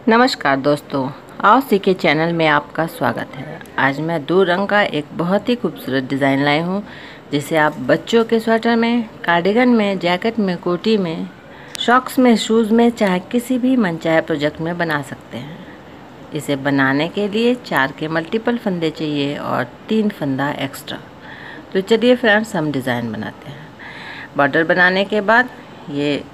नमस्कार दोस्तों, आओ सीखे चैनल में आपका स्वागत है। आज मैं 2 रंग का एक बहुत ही खूबसूरत डिज़ाइन लाई हूँ, जिसे आप बच्चों के स्वेटर में, कार्डिगन में, जैकेट में, कोटी में, सॉक्स में, शूज़ में, चाहे किसी भी मनचाहे प्रोजेक्ट में बना सकते हैं। इसे बनाने के लिए 4 के मल्टीपल फंदे चाहिए और 3 फंदा एक्स्ट्रा। तो चलिए फ्रेंड्स, हम डिज़ाइन बनाते हैं। बॉर्डर बनाने के बाद ये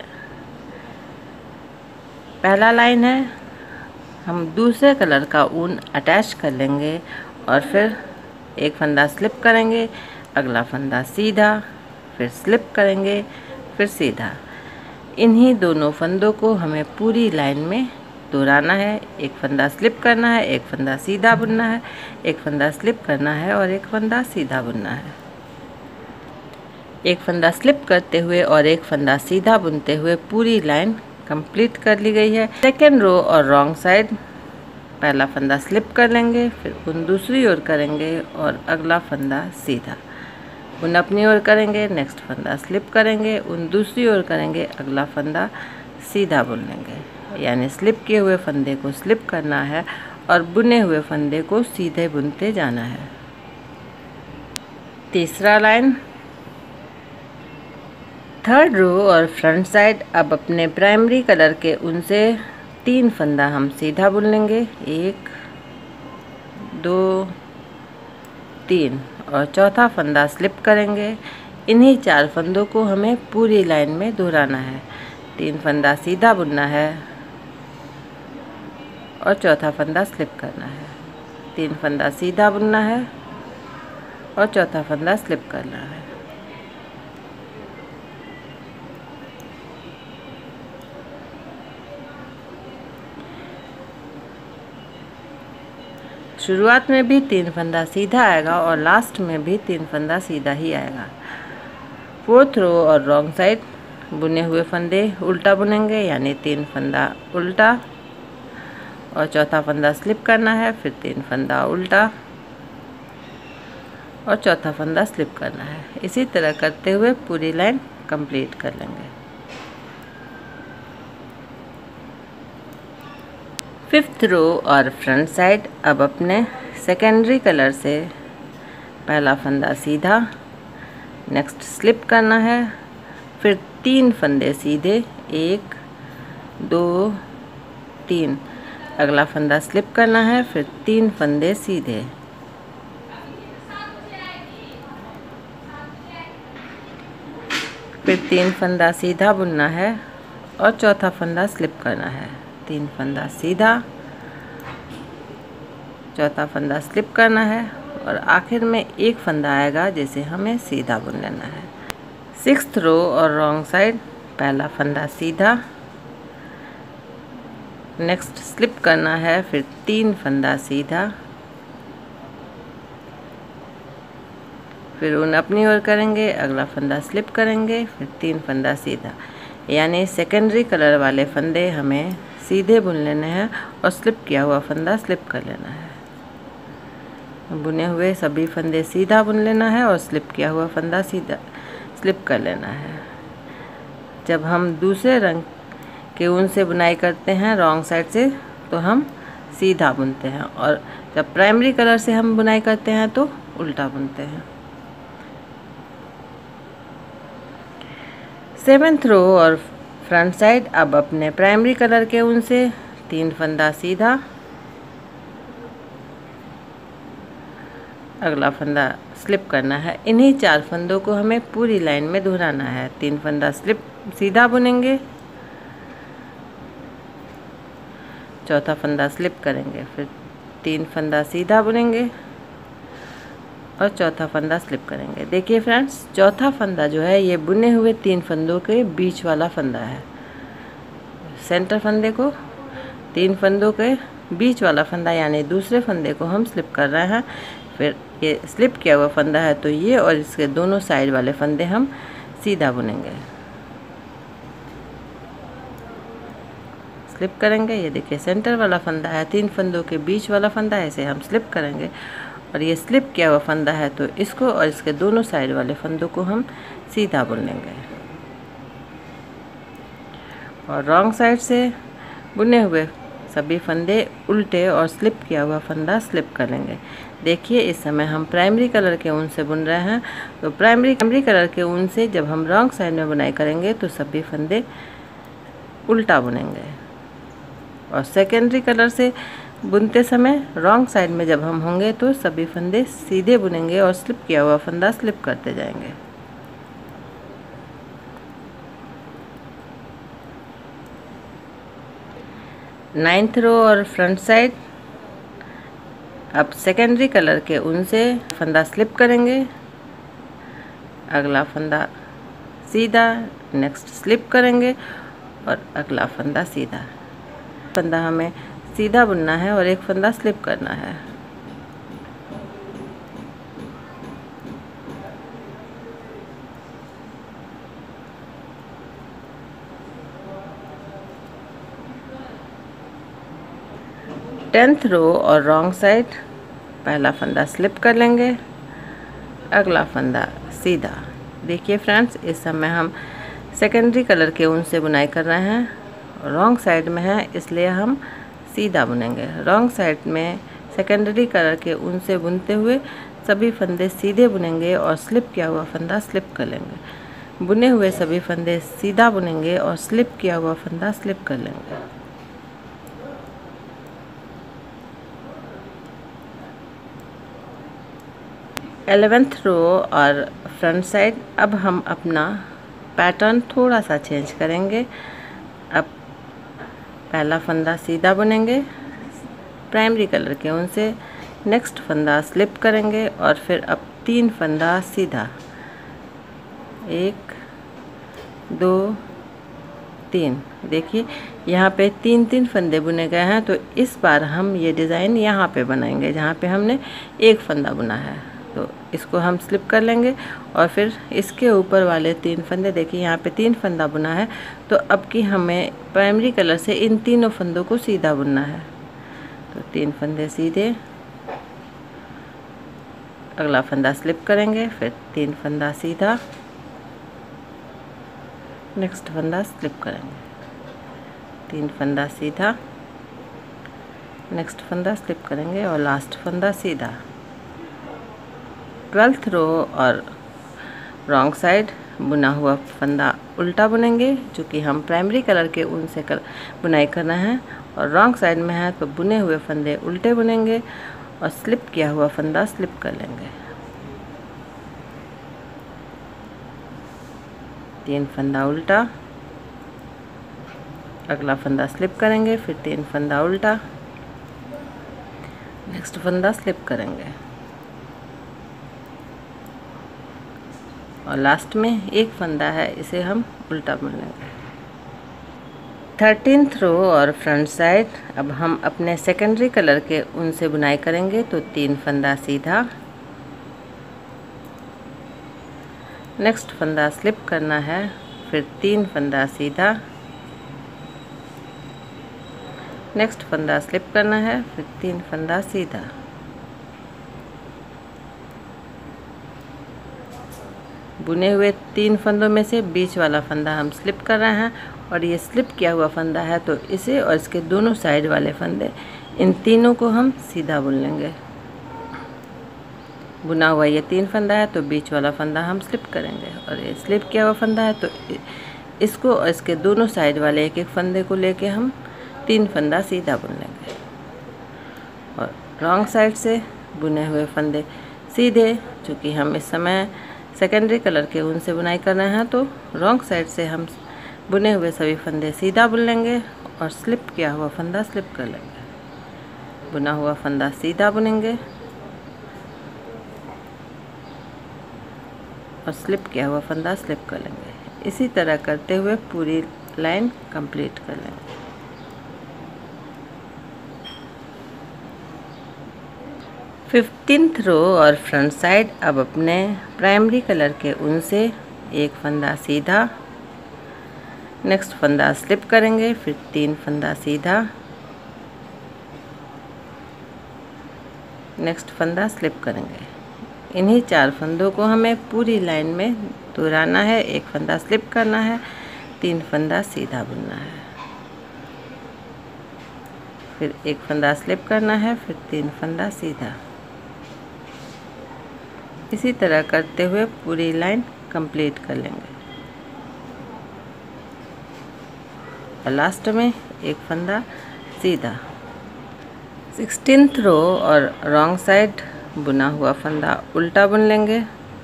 पहला लाइन है, हम दूसरे कलर का ऊन अटैच कर लेंगे और फिर एक फंदा स्लिप करेंगे, अगला फंदा सीधा, फिर स्लिप करेंगे, फिर सीधा। इन्हीं दोनों फंदों को हमें पूरी लाइन में दोहराना है। एक फंदा स्लिप करना है, एक फंदा सीधा बुनना है, एक फंदा स्लिप करना है और एक फंदा सीधा बुनना है। एक फंदा स्लिप करते हुए और एक फंदा सीधा बुनते हुए पूरी लाइन कंप्लीट कर ली गई है। सेकेंड रो और रॉन्ग साइड पहला फंदा स्लिप कर लेंगे, फिर ऊन दूसरी ओर करेंगे और अगला फंदा सीधा। ऊन अपनी ओर करेंगे, नेक्स्ट फंदा स्लिप करेंगे, ऊन दूसरी ओर करेंगे, अगला फंदा सीधा बुन लेंगे। यानी स्लिप किए हुए फंदे को स्लिप करना है और बुने हुए फंदे को सीधे बुनते जाना है। तीसरा लाइन, थर्ड रो और फ्रंट साइड अब अपने प्राइमरी कलर के ऊन से 3 फंदा हम सीधा बुन लेंगे, 1 2 3 और चौथा फंदा स्लिप करेंगे। इन्हीं 4 फंदों को हमें पूरी लाइन में दोहराना है। 3 फंदा सीधा बुनना है और चौथा फंदा स्लिप करना है। 3 फंदा सीधा बुनना है और चौथा फंदा स्लिप करना है। शुरुआत में भी 3 फंदा सीधा आएगा और लास्ट में भी 3 फंदा सीधा ही आएगा। फोर्थ रो और रॉन्ग साइड बुने हुए फंदे उल्टा बुनेंगे, यानी 3 फंदा उल्टा और चौथा फंदा स्लिप करना है, फिर 3 फंदा उल्टा और चौथा फंदा स्लिप करना है। इसी तरह करते हुए पूरी लाइन कंप्लीट कर लेंगे। फिफ्थ रो और फ्रंट साइड अब अपने सेकेंडरी कलर से पहला फंदा सीधा, नेक्स्ट स्लिप करना है, फिर 3 फंदे सीधे, 1 2 3, अगला फंदा स्लिप करना है, फिर 3 फंदे सीधे। फिर 3 फंदा सीधा बुनना है और चौथा फंदा स्लिप करना है। 3 फंदा सीधा, चौथा फंदा स्लिप करना है और आखिर में एक फंदा आएगा जिसे हमें सीधा बुन लेना है। सिक्स्थ रो और रॉन्ग साइड पहला फंदा सीधा, नेक्स्ट स्लिप करना है, फिर 3 फंदा सीधा, फिर ऊन अपनी ओर करेंगे, अगला फंदा स्लिप करेंगे, फिर 3 फंदा सीधा। यानी सेकेंडरी कलर वाले फंदे हमें सीधे बुन लेने हैं और स्लिप किया हुआ फंदा स्लिप कर लेना है। बुने हुए सभी फंदे सीधा बुन लेना है और स्लिप किया हुआ फंदा सीधा स्लिप कर लेना है। जब हम दूसरे रंग के ऊन से बुनाई करते हैं रॉन्ग साइड से, तो हम सीधा बुनते हैं और जब प्राइमरी कलर से हम बुनाई करते हैं तो उल्टा बुनते हैं। सेवेंथ रो और फ्रंट साइड अब अपने प्राइमरी कलर के ऊन से 3 फंदा सीधा, अगला फंदा स्लिप करना है। इन्हीं 4 फंदों को हमें पूरी लाइन में दोहराना है। 3 फंदा स्लिप सीधा बुनेंगे, चौथा फंदा स्लिप करेंगे, फिर 3 फंदा सीधा बुनेंगे और चौथा फंदा स्लिप करेंगे। देखिए फ्रेंड्स, चौथा फंदा जो है ये बुने हुए 3 फंदों के बीच वाला फंदा है। सेंटर फंदे को 3 फंदों के बीच वाला फंदा यानी दूसरे फंदे को हम स्लिप कर रहे हैं। फिर ये स्लिप किया हुआ फंदा है तो ये और इसके दोनों साइड वाले फंदे हम सीधा बुनेंगे, स्लिप करेंगे। ये देखिए सेंटर वाला फंदा है, 3 फंदों के बीच वाला फंदा है, इसे हम स्लिप करेंगे और ये स्लिप किया हुआ फंदा है तो इसको और इसके दोनों साइड वाले फंदों को हम सीधा बुन लेंगे। और रॉन्ग साइड से बुने हुए सभी फंदे उल्टे और स्लिप किया हुआ फंदा स्लिप कर लेंगे। देखिए इस समय हम प्राइमरी कलर के ऊन से बुन रहे हैं, तो प्राइमरी कलर के ऊन से जब हम रॉन्ग साइड में बुनाई करेंगे तो सभी फंदे उल्टा बुनेंगे, और सेकेंडरी कलर से बुनते समय रॉन्ग साइड में जब हम होंगे तो सभी फंदे सीधे बुनेंगे और स्लिप किया हुआ फंदा स्लिप करते जाएंगे। नाइन्थ रो और फ्रंट साइड अब सेकेंडरी कलर के ऊन से फंदा स्लिप करेंगे, अगला फंदा सीधा, नेक्स्ट स्लिप करेंगे और अगला फंदा सीधा। फंदा हमें सीधा बुनना है और एक फंदा स्लिप करना है। टेंथ रो और रॉन्ग साइड पहला फंदा स्लिप कर लेंगे, अगला फंदा सीधा। देखिए फ्रेंड्स इस समय हम सेकेंडरी कलर के ऊन से बुनाई कर रहे हैं, रॉन्ग साइड में है इसलिए हम सीधा बुनेंगे। रॉन्ग साइड में सेकेंडरी कलर के ऊन से बुनते हुए सभी फंदे सीधे बुनेंगे और स्लिप किया हुआ फंदा स्लिप कर लेंगे। बुने हुए सभी फंदे सीधा बुनेंगे और स्लिप किया हुआ फंदा स्लिप कर लेंगे। एलेवेंथ रो और फ्रंट साइड अब हम अपना पैटर्न थोड़ा सा चेंज करेंगे। अब पहला फंदा सीधा बुनेंगे प्राइमरी कलर के ऊन से, नेक्स्ट फंदा स्लिप करेंगे और फिर अब 3 फंदा सीधा, 1 2 3। देखिए यहाँ पे 3 फंदे बुने गए हैं, तो इस बार हम ये डिज़ाइन यहाँ पे बनाएंगे जहाँ पे हमने एक फंदा बुना है, तो इसको हम स्लिप कर लेंगे और फिर इसके ऊपर वाले 3 फंदे, देखिए यहाँ पे 3 फंदा बुना है, तो अब की हमें प्राइमरी कलर से इन तीनों फंदों को सीधा बुनना है। तो 3 फंदे सीधे, अगला फंदा स्लिप करेंगे, फिर 3 फंदा सीधा, नेक्स्ट फंदा स्लिप करेंगे, 3 फंदा सीधा, नेक्स्ट फंदा स्लिप करेंगे और लास्ट फंदा सीधा। 12th रो और रॉन्ग साइड बुना हुआ फंदा उल्टा बुनेंगे, चूँकि हम प्राइमरी कलर के ऊन से बुनाई करना है और रॉन्ग साइड में है तो बुने हुए फंदे उल्टे बुनेंगे और स्लिप किया हुआ फंदा स्लिप कर लेंगे। 3 फंदा उल्टा, अगला फंदा स्लिप करेंगे, फिर 3 फंदा उल्टा, नेक्स्ट फंदा स्लिप करेंगे और लास्ट में एक फंदा है इसे हम उल्टा बुन लेंगे। 13th रो और फ्रंट साइड अब हम अपने सेकेंडरी कलर के ऊन से बुनाई करेंगे, तो 3 फंदा सीधा, नेक्स्ट फंदा स्लिप करना है, फिर 3 फंदा सीधा, नेक्स्ट फंदा स्लिप करना है, फिर 3 फंदा सीधा। बुने हुए 3 फंदों में से बीच वाला फंदा हम स्लिप कर रहे हैं और ये स्लिप किया हुआ फंदा है, तो इसे और इसके दोनों साइड वाले फंदे, इन तीनों को हम सीधा बुन लेंगे। बुना हुआ ये 3 फंदा है तो बीच वाला फंदा हम स्लिप करेंगे, और ये स्लिप किया हुआ फंदा है तो इसको और इसके दोनों साइड वाले एक एक फंदे को लेके हम 3 फंदा सीधा बुन लेंगे। और रॉन्ग साइड से बुने हुए फंदे सीधे, चूँकि हम इस समय सेकेंडरी कलर के ऊन से बुनाई कर रहे हैं तो रॉन्ग साइड से हम बुने हुए सभी फंदे सीधा बुन लेंगे और स्लिप किया हुआ फंदा स्लिप कर लेंगे। बुना हुआ फंदा सीधा बुनेंगे और स्लिप किया हुआ फंदा स्लिप कर लेंगे। इसी तरह करते हुए पूरी लाइन कंप्लीट कर लेंगे। फिफ्टींथ रो और फ्रंट साइड अब अपने प्राइमरी कलर के ऊन से एक फंदा सीधा, नेक्स्ट फंदा स्लिप करेंगे, फिर 3 फंदा सीधा, नेक्स्ट फंदा स्लिप करेंगे। इन्हीं 4 फंदों को हमें पूरी लाइन में दोहराना है। एक फंदा स्लिप करना है, 3 फंदा सीधा बुनना है। फिर एक फंदा स्लिप करना है, फिर 3 फंदा सीधा। इसी तरह करते हुए पूरी लाइन कंप्लीट कर लेंगे और लास्ट में एक फंदा सीधा। 16th रो और रॉन्ग साइड बुना हुआ फंदा उल्टा बुन लेंगे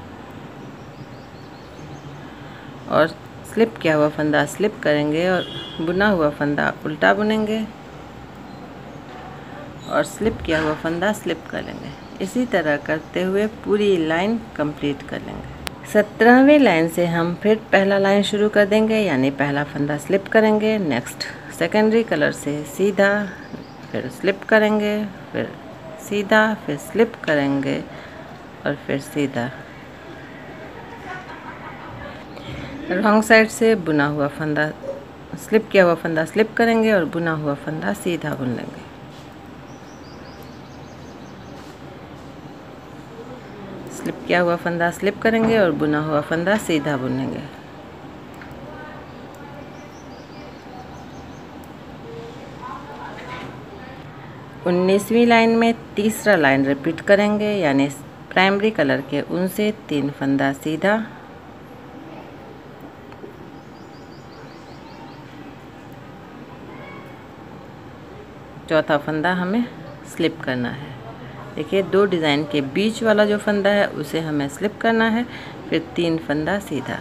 और स्लिप किया हुआ फंदा स्लिप करेंगे और बुना हुआ फंदा उल्टा बुनेंगे और स्लिप किया हुआ फंदा स्लिप कर लेंगे। इसी तरह करते हुए पूरी लाइन कंप्लीट कर लेंगे। 17वीं लाइन से हम फिर पहला लाइन शुरू कर देंगे, यानी पहला फंदा स्लिप करेंगे, नेक्स्ट सेकेंडरी कलर से सीधा, फिर स्लिप करेंगे, फिर सीधा, फिर स्लिप करेंगे और फिर सीधा। रॉन्ग साइड से बुना हुआ फंदा स्लिप किया हुआ फंदा स्लिप करेंगे और बुना हुआ फंदा सीधा बुन लेंगे। स्लिप किया हुआ फंदा स्लिप करेंगे और बुना हुआ फंदा सीधा बुनेंगे। उन्नीसवीं लाइन में तीसरा लाइन रिपीट करेंगे, यानी प्राइमरी कलर के ऊन से 3 फंदा सीधा, चौथा फंदा हमें स्लिप करना है। देखिए 2 डिज़ाइन के बीच वाला जो फंदा है उसे हमें स्लिप करना है, फिर 3 फंदा सीधा।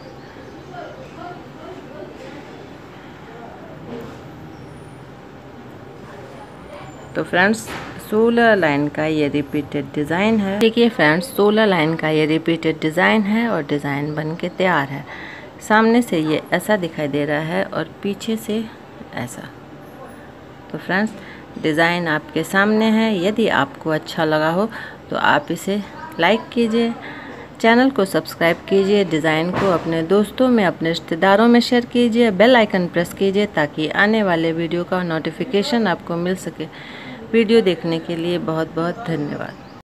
तो फ्रेंड्स 16 लाइन का ये रिपीटेड डिज़ाइन है। देखिए फ्रेंड्स 16 लाइन का ये रिपीटेड डिज़ाइन है और डिज़ाइन बन के तैयार है। सामने से ये ऐसा दिखाई दे रहा है और पीछे से ऐसा। तो फ्रेंड्स डिज़ाइन आपके सामने है। यदि आपको अच्छा लगा हो तो आप इसे लाइक कीजिए, चैनल को सब्सक्राइब कीजिए, डिज़ाइन को अपने दोस्तों में, अपने रिश्तेदारों में शेयर कीजिए, बेल आइकन प्रेस कीजिए ताकि आने वाले वीडियो का नोटिफिकेशन आपको मिल सके। वीडियो देखने के लिए बहुत बहुत धन्यवाद।